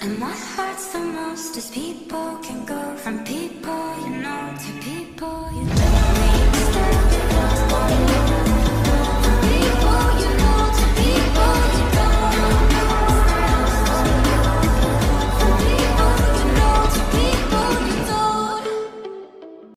And what hurts the most is people can go from people you know to people